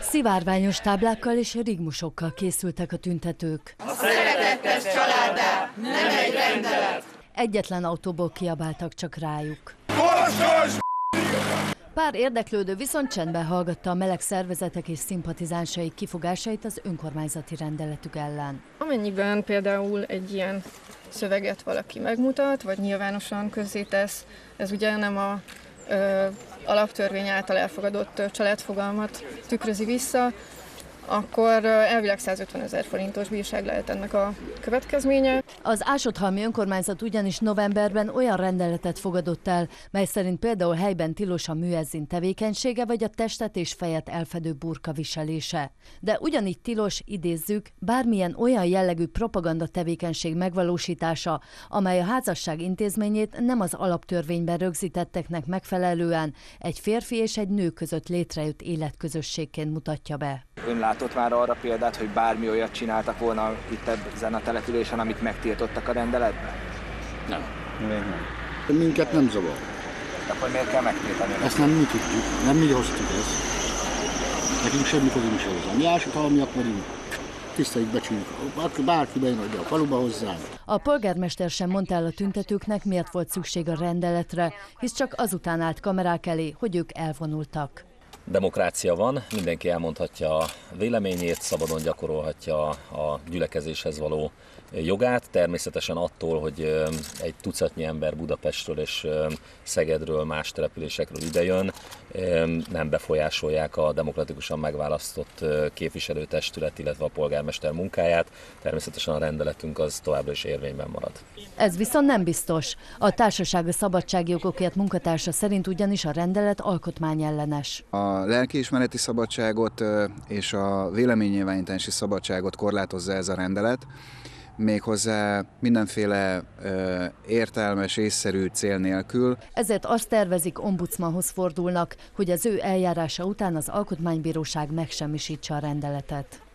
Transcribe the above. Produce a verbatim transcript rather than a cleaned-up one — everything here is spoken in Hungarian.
Szivárványos táblákkal és rigmusokkal készültek a tüntetők. A szeretettes családdá nem egy rendelet! Egyetlen autóból kiabáltak csak rájuk. Kossos! Pár érdeklődő viszont csendben hallgatta a meleg szervezetek és szimpatizánsaik kifogásait az önkormányzati rendeletük ellen. Amennyiben például egy ilyen szöveget valaki megmutat, vagy nyilvánosan közzétesz, ez ugye nem a ö, alaptörvény által elfogadott családfogalmat tükrözi vissza, akkor elvileg százötvenezer forintos bírság lehet ennek a következménye. Az Ásodhalmi önkormányzat ugyanis novemberben olyan rendeletet fogadott el, mely szerint például helyben tilos a műezzin tevékenysége vagy a testet és fejet elfedő burka viselése. De ugyanígy tilos, idézzük, bármilyen olyan jellegű propaganda tevékenység megvalósítása, amely a házasság intézményét nem az alaptörvényben rögzítetteknek megfelelően egy férfi és egy nő között létrejött életközösségként mutatja be. Ön látott már arra példát, hogy bármi olyat csináltak volna itt ezen a településen, amit megtiltottak a rendeletben? Nem. Még nem. Minket nem zavar. Akkor miért kell megtiltani? Ezt nem mi tudjuk, nem mi hoztuk ezt. Nekünk semmi közünk sem hozzá. Mi ásodhalmiak vagyunk, tiszteljük, becsüljük. Bárki bejön a faluba hozzánk. A polgármester sem mondta el a tüntetőknek, miért volt szükség a rendeletre, hisz csak azután állt kamerák elé, hogy ők elvonultak. Demokrácia van, mindenki elmondhatja a véleményét, szabadon gyakorolhatja a gyülekezéshez való jogát. Természetesen attól, hogy egy tucatnyi ember Budapestről és Szegedről, más településekről idejön, nem befolyásolják a demokratikusan megválasztott képviselőtestület, illetve a polgármester munkáját. Természetesen a rendeletünk az továbbra is érvényben marad. Ez viszont nem biztos. A Társaság a Szabadságjogokért munkatársa szerint ugyanis a rendelet alkotmányellenes. A lelkiismereti szabadságot és a véleménynyilvánítási szabadságot korlátozza ez a rendelet, méghozzá mindenféle ö, értelmes, észszerű cél nélkül. Ezért azt tervezik, ombudsmanhoz fordulnak, hogy az ő eljárása után az Alkotmánybíróság megsemmisítse a rendeletet.